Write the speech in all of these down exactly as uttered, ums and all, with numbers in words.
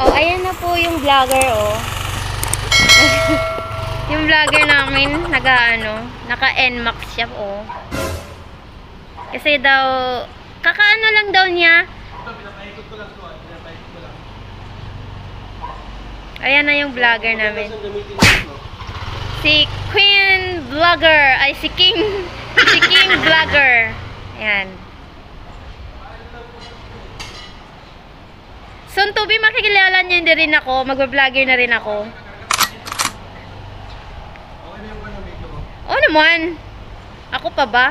Oh, ayan na po yung vlogger, oh. Yung vlogger namin, naka-ano, naka-N MAX siya, oh. Kasi daw, kakaano lang daw niya. Ayan na yung vlogger namin. Si Queen Vlogger, ay si King, si King Vlogger. Ayan. Soon to be, makikilala niyo din rin ako. Magba-vlogger na rin ako. Oo naman. Ako pa ba?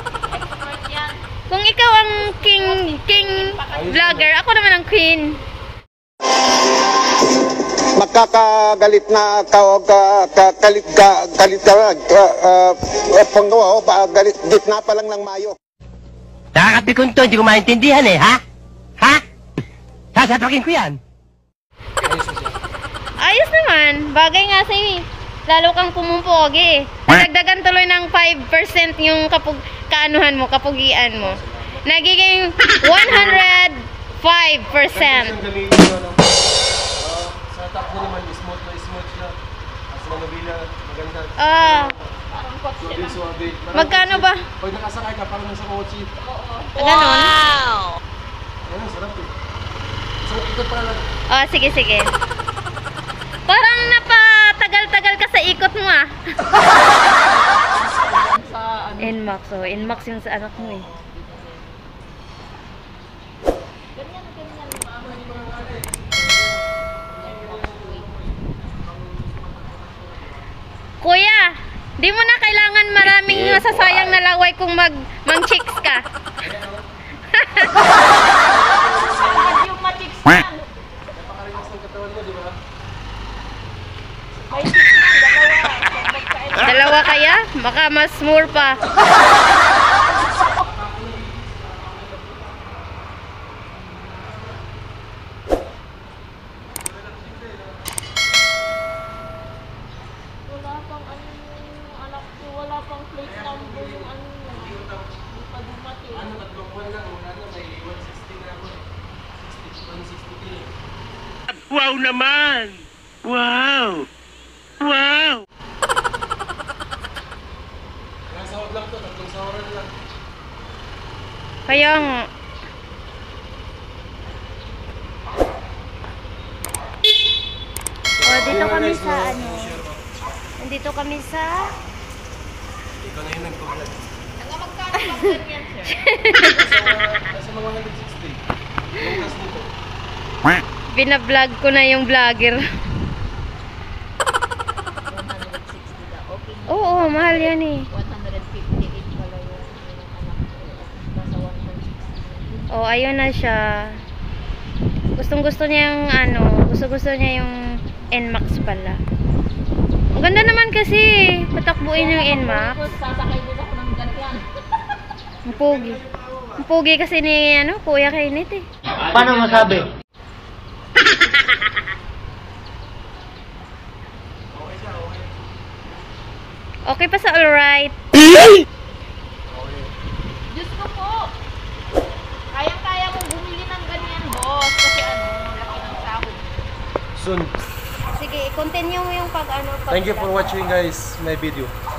Kung ikaw ang king king vlogger, ako naman ang queen. Magkakagalit na kalit galit ka panggawa o galit gitna pa lang ng Mayo. Nakakapikon to, hindi ko maintindihan eh, ha? Ha? Sasapakin ko yan. Ayos naman. Bagay nga sa'yo eh. Lalo kang pumumpogi eh. Nagdagan tuloy ng five percent yung kapug kaanuhan mo, kapugian mo. Nagiging one hundred five percent. Sa takbo naman, smooth na smooth siya. As manubila, maganda. Ah. Suabe, suabe. Magkano ba? Pag nakasakay ka, parang nasa kotse. Ganon? Ano, sarap eh. So, ikot pa lang. Oh, sige, sige. Parang napatagal-tagal ka sa ikot mo ah. N MAX, oh. N MAX yung sa anak mo eh. Kuya, di mo na kailangan maraming masasayang na laway kung mag mang-chicks ka. Yung ma-chicks ka. Napakarimas ng katawan mo, di ba? May chicks na, dalawa. Dalawa kaya? Baka mas more pa. Wala pang ano yung anak ko, wala pang plate number yung ano yung hindi pa dumating. Ano, tatlong buwan lang. Wala na, may one sixty na ako. one sixty. Wow naman! Wow! Wow! Ilang sahod lang to, tatlong sahoran lang. Kaya nga. Oh, dito kami sa ano. Nandito kami sa Ikaw na yun nagpapalad. Hanggang magkano lang ganyan, sir? Nasa mga one sixty. Yung gas nito. binablog ko na yung vlogger. one sixty na, okay. Oo, mahal yan eh. one fifty-eight pala yung anak ko. Nasa one sixty. Oh, ayun na siya. Gustong gusto niya yung ano, gusto gusto niya yung N MAX pala. Ang ganda naman kasi, patakbuin yung N MAX. Sasakay din ako ng ganyan. Ang pogi. Ang pogi kasi ni ano, Kuya Kainit eh. Paano masabi? Okay pa sa alright. Diyos ko po. Kayang-kaya kong bumili ng ganyan, boss. Kasi ano, laki ng sahod. Soon. Sige, continue mo yung pag ano. Pag Thank you for watching guys my video.